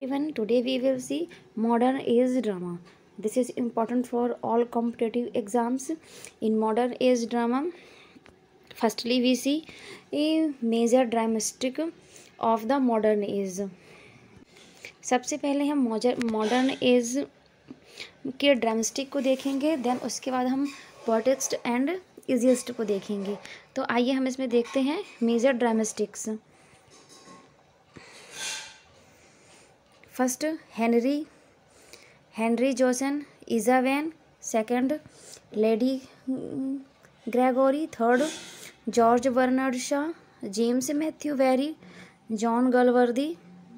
Even today we will see modern age drama. This is important for all competitive exams. In modern age drama, firstly we see a major dramatic of the modern age. सबसे पहले हम modern age के drumstick को देखेंगे, then उसके बाद हम poetics and easiest को देखेंगे। तो आइए हम इसमें देखते हैं major dramatists. First Henrik Johan इजाबेल, second Lady Gregory, third George Bernard Shaw, James Matthew Barrie, John Galsworthy.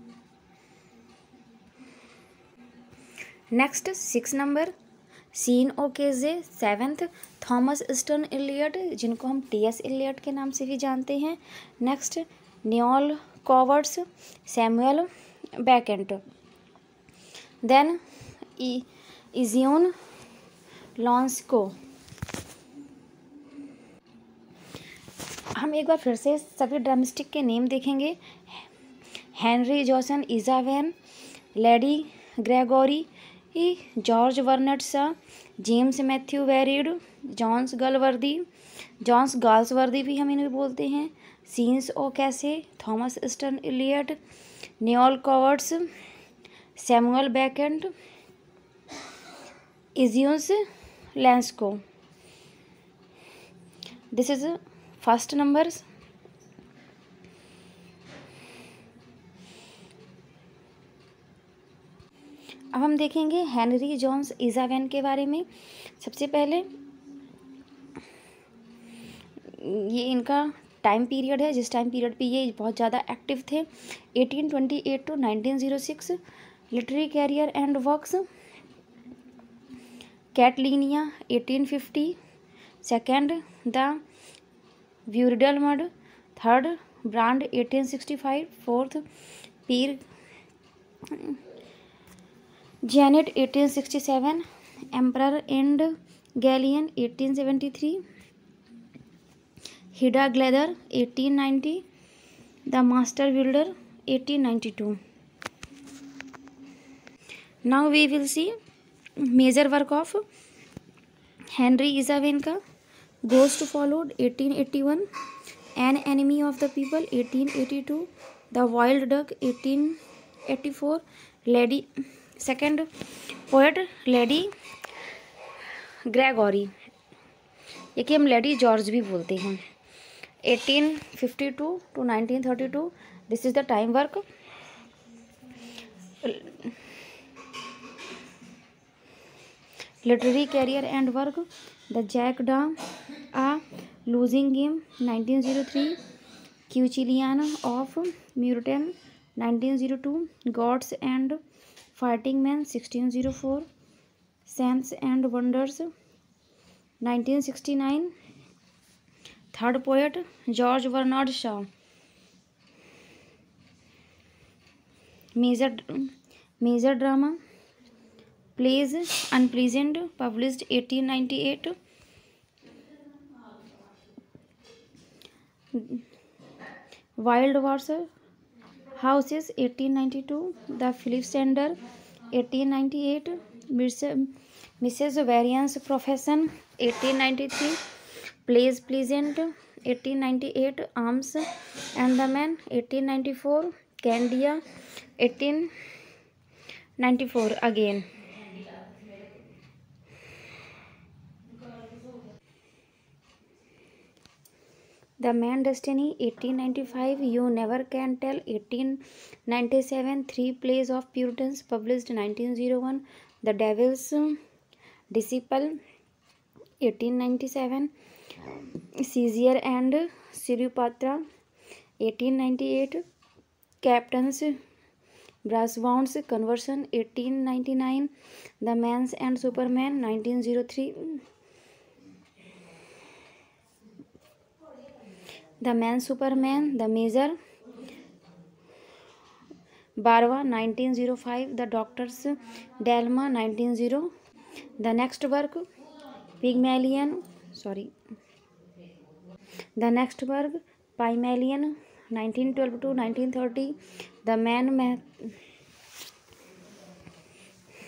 Next 6 number Sean O'Casey, 7th Thomas Stearns Eliot, जिनको हम टी.एस. इलियट के नाम से भी जानते हैं। Next Noel Coward, Samuel Beckett, then Eugene Ionesco. हम एक बार फिर से सभी ड्रामेस्टिक के नेम देखेंगे। हेनरी जोसन इजाबेल, Lady Gregory, George Bernard Shaw, James Matthew Barrie, John Galsworthy भी हम इन्हें बोलते हैं, Sean O'Casey, Thomas Stearns Eliot, Noel Coward, Samuel Beckett, Eugene Ionesco. This is first numbers. अब हम देखेंगे हेनरी जोन्स इजाबेल के बारे में। सबसे पहले ये इनका टाइम पीरियड है, जिस टाइम पीरियड पे ये बहुत ज़्यादा एक्टिव थे, 1828 to 1906। Literary career and works, Catiline 1850, second the burial mound, third Brand 1865, fourth Peer Gynt 1867, emperor and Galilean 1873, Hedda Gabler 1890, the master builder 1892। Now we will see major work of Henrik इजाबेल का। Ghost followed 1881, an enemy of the people 1882, the wild duck 1884, Lady second poet Lady Gregory, ये कि हम lady George भी बोलते हैं, 1852 to 1932। This is the time work. Literary career and work, the jackdaw a losing game 1903, Cuchulain of Muirthemne 1902, gods and fighting men 1604, saints and wonders 1969, third poet George Bernard Shaw. Major drama plays unpleasant, published 1898, widowers' houses 1892, the philanderer 1898, Mrs Warren's profession 1893, plays pleasant 1898, arms and the man 1894, Candida 1894 again. The man destiny 1895, you never can tell 1897, three plays of Puritans published 1901, the devil's disciple 1897, Caesar and Cleopatra 1898, Captain's Brassbound's conversion 1899, the man's and superman 1903, the man superman the major Barbara 1905, the doctor's dilemma 1900, the next work Pygmalion the next work Pygmalion 1912 to 1930, the man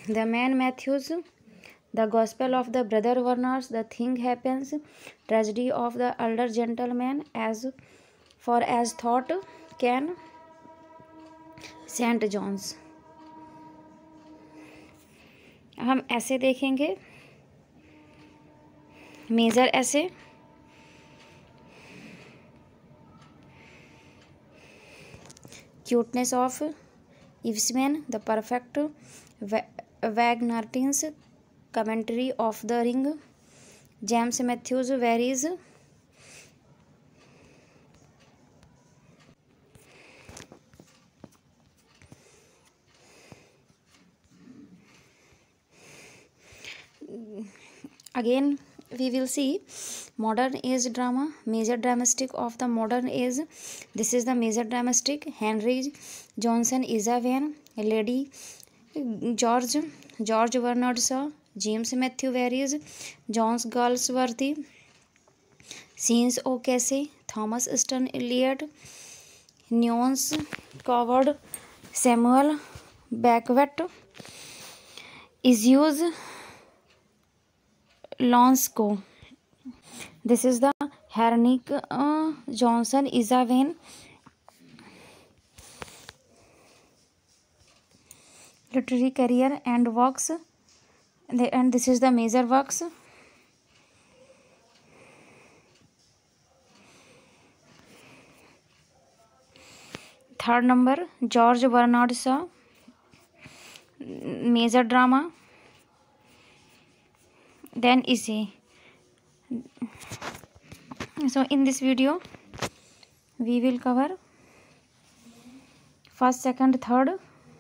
The Man Matthews, The Gospel of the Brother Werners, The Thing Happens, Tragedy of the Elder Gentleman, As For As Thought Can, Saint John's. हम ऐसे देखेंगे, major ऐसे, cuteness of इव्समैन, the perfect वैगनार्टिन्स, commentary of the ring, James Matthews, varies, again we will see modern age drama, major dramatic of the modern age. This is the major dramatic: Henry Johnson, Isa Van, Lady George Bernard Shaw, James Matthew Barrie, John Galsworthy, Scenes O'Casey, Thomas Easton Elliott, Neons Coward, Samuel Beckett, Issues Lonsco. This is the Henrik Johnson, Isa Van, literary career and works, and this is the major works. Third number, George Bernard Shaw, major drama. Then essay. So in this video we will cover first, second, third,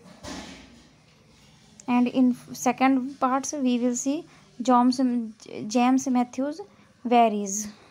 and in second parts we will see James Matthews Barrie.